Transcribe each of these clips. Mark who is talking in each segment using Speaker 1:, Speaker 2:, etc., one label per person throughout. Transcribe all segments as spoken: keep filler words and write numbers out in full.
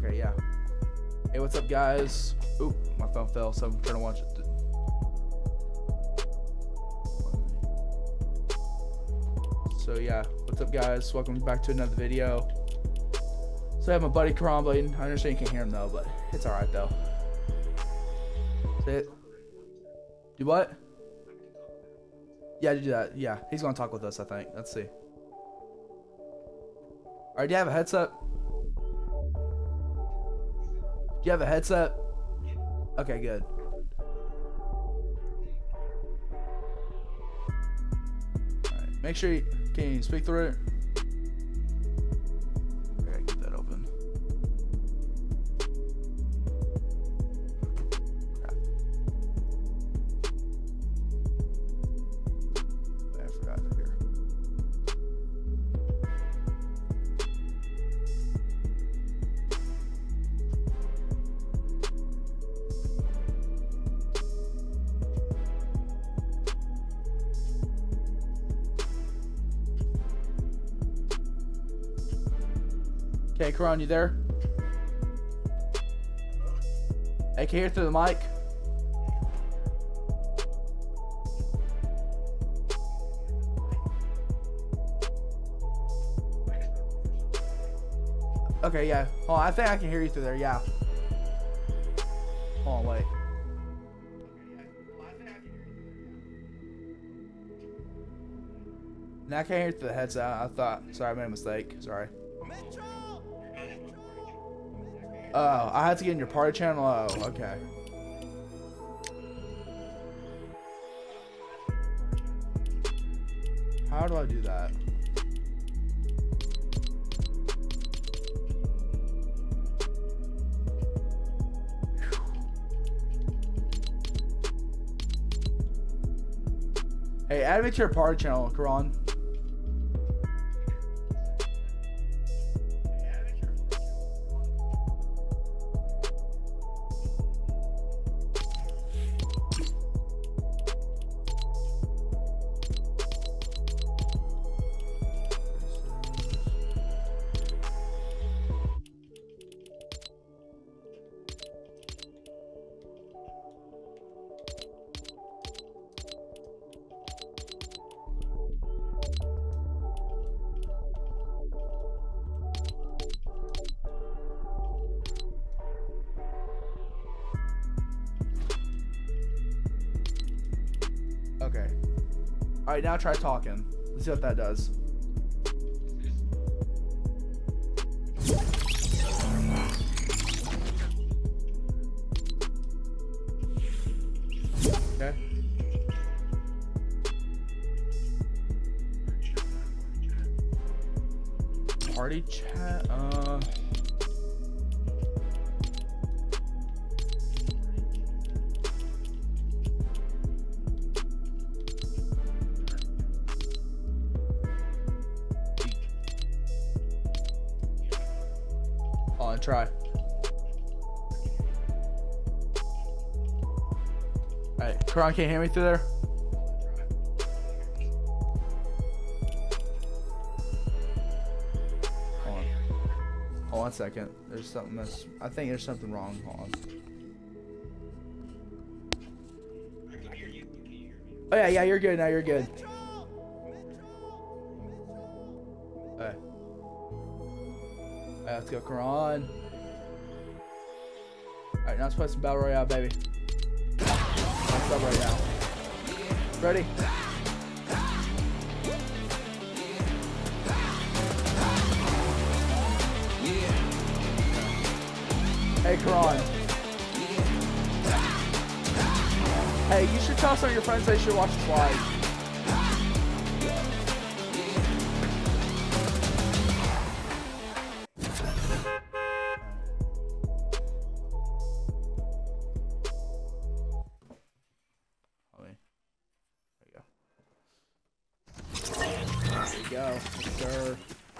Speaker 1: Okay, yeah. Hey, what's up, guys? Oop, my phone fell, so I'm trying to watch it. So yeah, what's up, guys? Welcome back to another video. So I have my buddy Karan. I understand you can't hear him though, but it's all right though. Say it. Do what? Yeah, do that. Yeah, he's gonna talk with us, I think. Let's see. All right, do you have a headset? Do you have a headset? Okay, good. All right, make sure you can you speak through it. I gotta keep that open. Crap. I forgot it here. Okay, Karan, you there? Hey, can you hear through the mic? Okay, yeah. Hold on, I think I can hear you through there, yeah. Hold on, wait. Now I can't hear through the headset. I thought, sorry, I made a mistake. Sorry. Oh, I had to get in your party channel? Oh, okay. How do I do that? Hey, add me to your party channel, Karan. Okay. Alright, now try talking. Let's see what that does. Okay. Party chat? Uh... Try. Alright, Karan, can't hear me through there? Hold on. Hold on one second. There's something that's... I think there's something wrong. Hold on. Oh yeah, yeah, you're good now, you're good. Alright. Alright, let's go, Karan. Alright, now let's play some Battle Royale, baby. Let's go right now. Ready? Hey, Karan. Hey, you should tell some of your friends they should watch this live. Go, sir.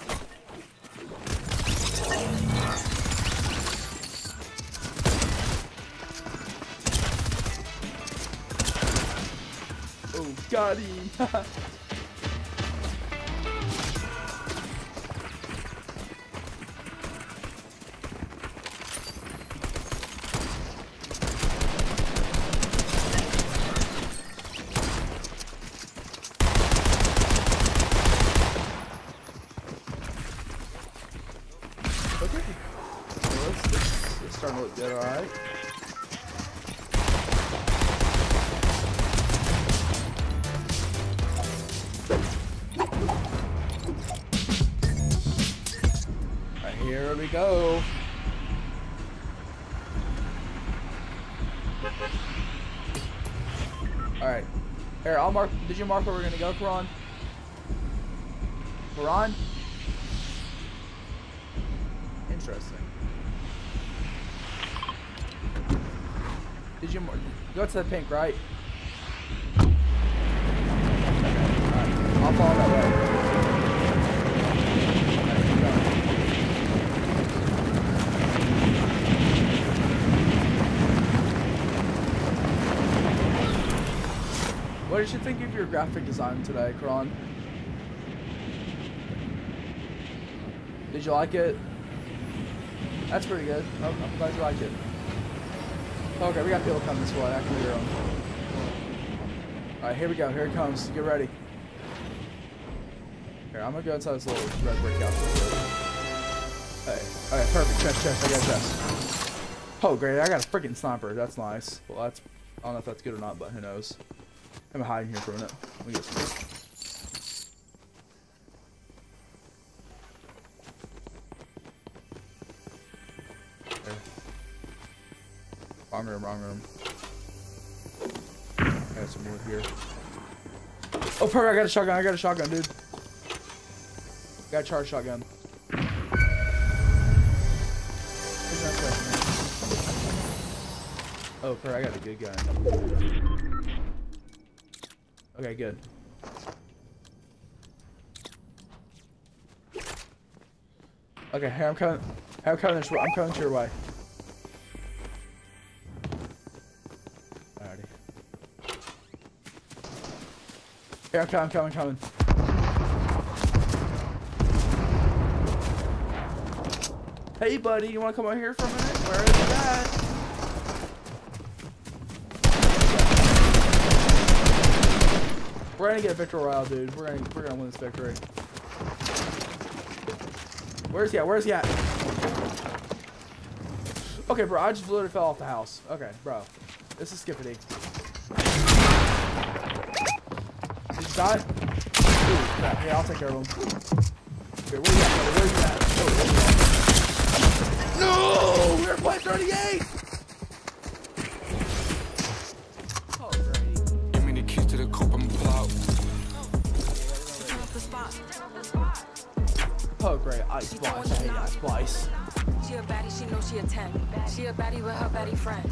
Speaker 1: Oh, got him. Okay. Well, it's, it's, it's starting to look good, alright. Alright, here we go. Alright. Here, I'll mark. Did you mark where we're gonna go, Karan? Karan? Interesting. Did you mark? Go to the pink, right? Okay. Alright. I'll follow that way. Alright, keep going. What did you think of your graphic design today, Karan? Did you like it? That's pretty good. Oh, I'm glad you like it. Okay, we got people coming this way. I can hear them. Alright, here we go. Here it comes. Get ready. Here, I'm gonna go inside this little red brick house. Hey. Okay, perfect. Chest, chest. I got a chest. Oh, great. I got a freaking sniper. That's nice. Well, that's... I don't know if that's good or not, but who knows. I'm hiding here for a minute. Let me get some. There. Wrong room, wrong room. I got some wood here. Oh, perfect! I got a shotgun. I got a shotgun, dude. Got a charged shotgun. Oh, perfect! I got a good gun. Okay, good. Okay, here I'm coming. I'm coming. This, I'm coming to your way. Alrighty. Here I'm coming. I'm coming. Coming. Hey, buddy, you want to come out here for a minute? Where is that? We're gonna get a victory royale, dude. We're gonna we're gonna win this victory. Where's he at? Where's he at? Okay, bro. I just literally fell off the house. Okay, bro. This is Skippity. Did you die? Ooh, crap. Here, I'll take care of him. Okay, where you at, brother? Where you at? Oh, where you at? No! We're playing thirty-eight! Oh great, Ice Splice. I hate Ice Splice.
Speaker 2: She a baddie, she know she a ten. She a baddie with her baddie friend.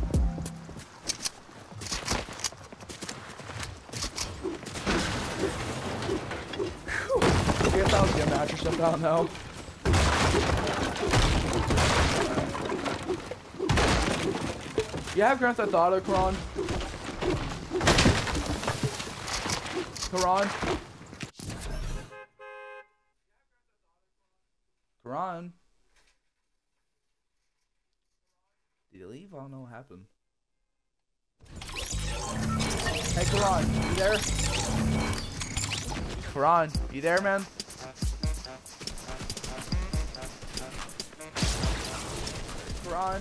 Speaker 1: Whew. I guess I was getting that or something, I don't know. You have Grand Theft Auto, Karan? Karan? Karan? Did he leave? I don't know what happened. Hey, Karan, you there? Karan, you there, man? Karan?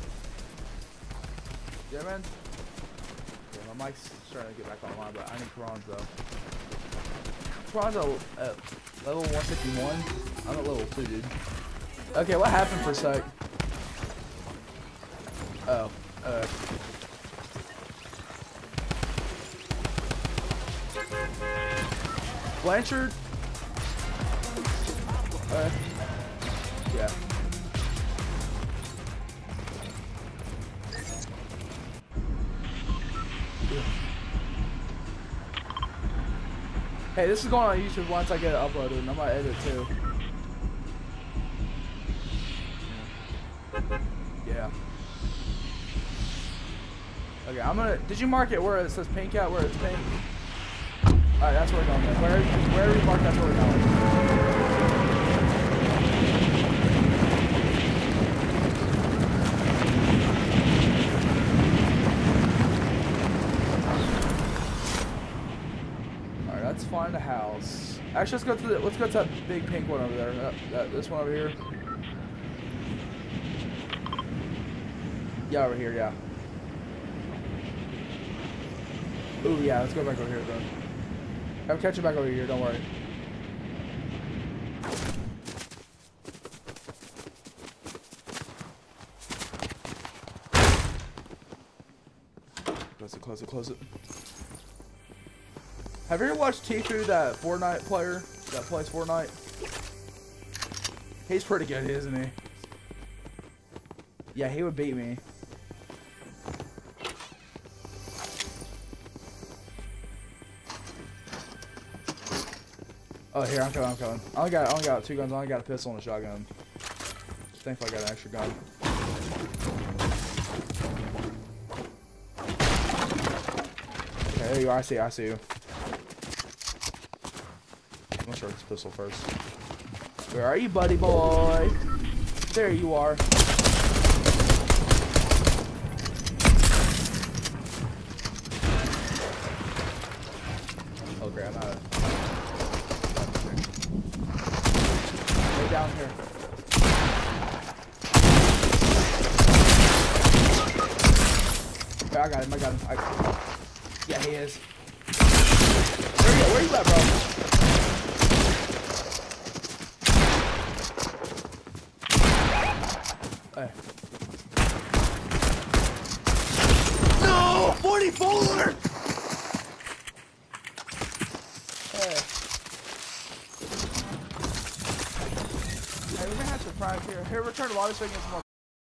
Speaker 1: Yeah, man? Yeah, my mic's starting to get back online, but I need Karan's though. Karan's at level one fifty-one. I'm at level two, dude. Okay, what happened for a sec? Oh, uh. Blanchard? Uh, yeah. Hey, this is going on YouTube once I get it uploaded, and I'm gonna edit it too. Yeah. Okay, I'm gonna. Did you mark it where it says pink at? Where it's pink? Alright, that's where we're going then. Where, wherever you mark, that's where we're going. Alright, let's find a house. Actually, let's go to the, let's go to that big pink one over there. That, that, this one over here. Yeah, over here, yeah. Ooh, yeah, let's go back over here, bro. I'm catching back over here, don't worry. Close it, close it, close it. Have you ever watched Tifu, that Fortnite player that plays Fortnite? He's pretty good, isn't he? Yeah, he would beat me. Oh, here, I'm coming, I'm coming. I only got, I only got two guns. I only got a pistol and a shotgun. Thankfully, I got an extra gun. Okay, there you are. I see you, I see you. I'm gonna start this pistol first. Where are you, buddy boy? There you are. Oh, great, I'm out of... Way down here. Okay, I got him, I got him. I... Yeah, he is. Where are you, where are you at, bro? Hey. No! forty-four! Hey. Hey, we're gonna have to surprise here. Here, return to lobby so we can get some more.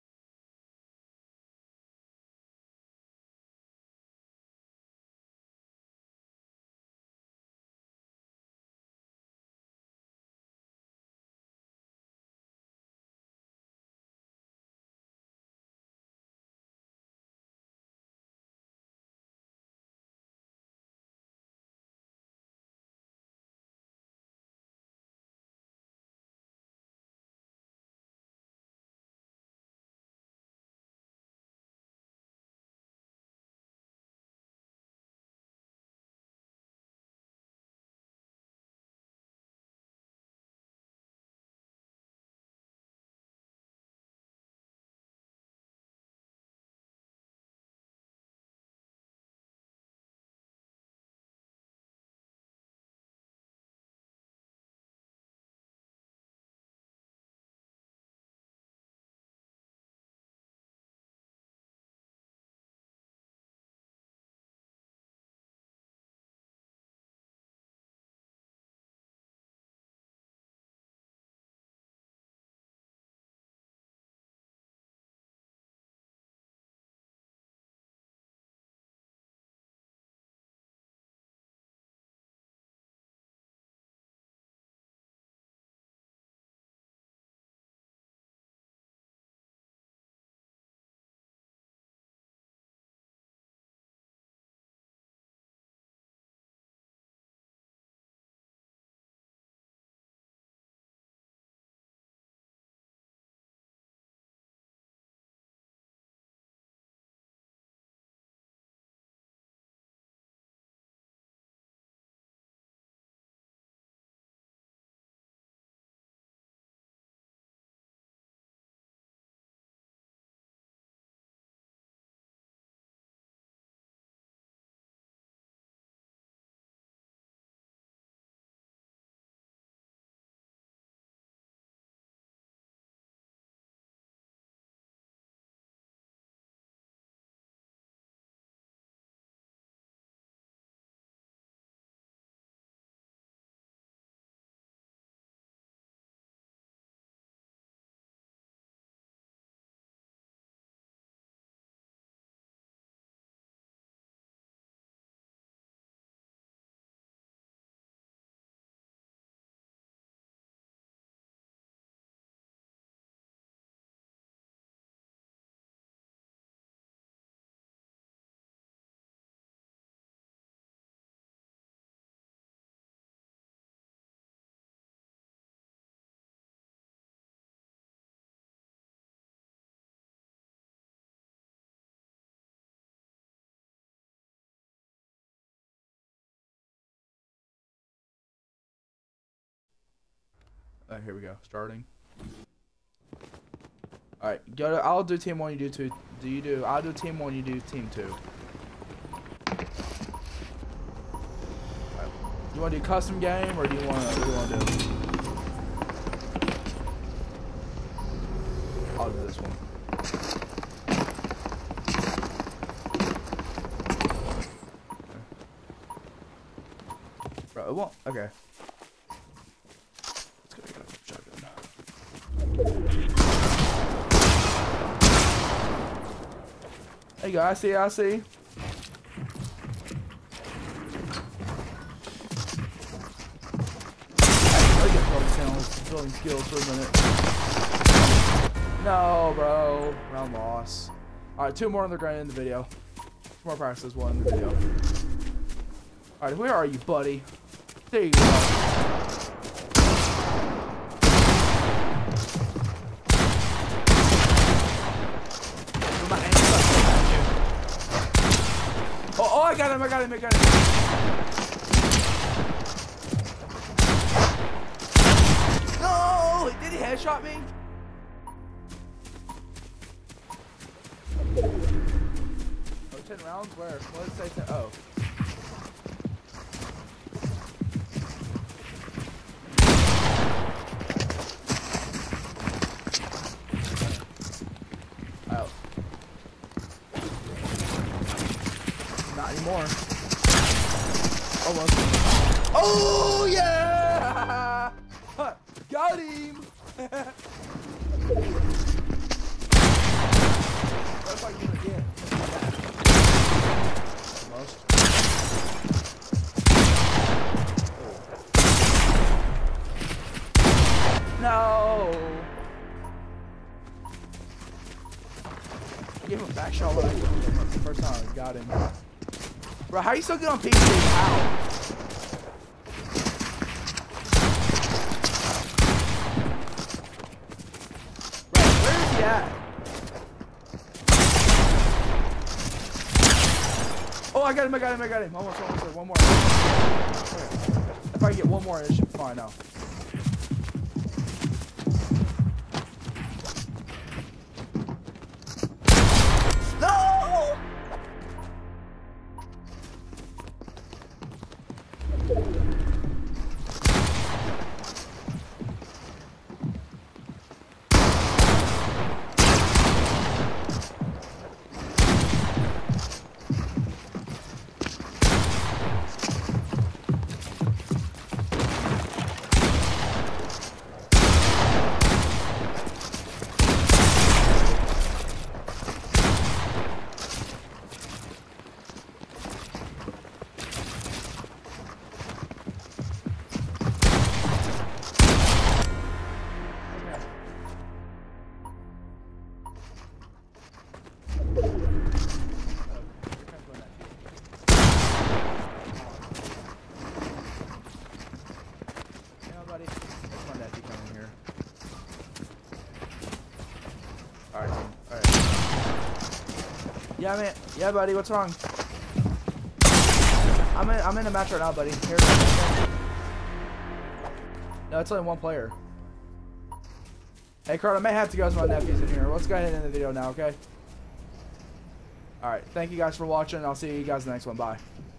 Speaker 1: Uh, here we go. Starting. All right, go. To, I'll do team one. You do two. do you do? I'll do team one. You do team two. Right. You want to do custom game or do you want to? What do you want to do? I'll do this one. Bro, it won't. Okay. Let's go get a shotgun. There you go. I see. I see. I get building skills, building skills for a minute. No, bro. Round loss. All right, two more and they're going to end the video. Two more practices, one in the video. All right, where are you, buddy? There you go. Oh, oh, I got him, I got him, I got him. No! Did he headshot me? Oh, ten rounds? Where? What did it say? ten? Oh. Oh. Not anymore. Almost. Oh yeah! Got him! What if I get it again? Almost. No! I gave him a back shot when I got him. That's the first time I got him. Bro, how you still get on P C? How? Bro, where is he at? Oh, I got him, I got him, I got him. Almost, almost, one more. Okay. If I get one more, it should be fine now. Alright, alright. Yeah, man. Yeah, buddy, what's wrong? I'm in I'm in a match right now, buddy. Here. No, it's only one player. Hey, Carl, I may have to go with my nephews in here. Let's go ahead and end the video now, okay? Alright, thank you guys for watching. I'll see you guys in the next one. Bye.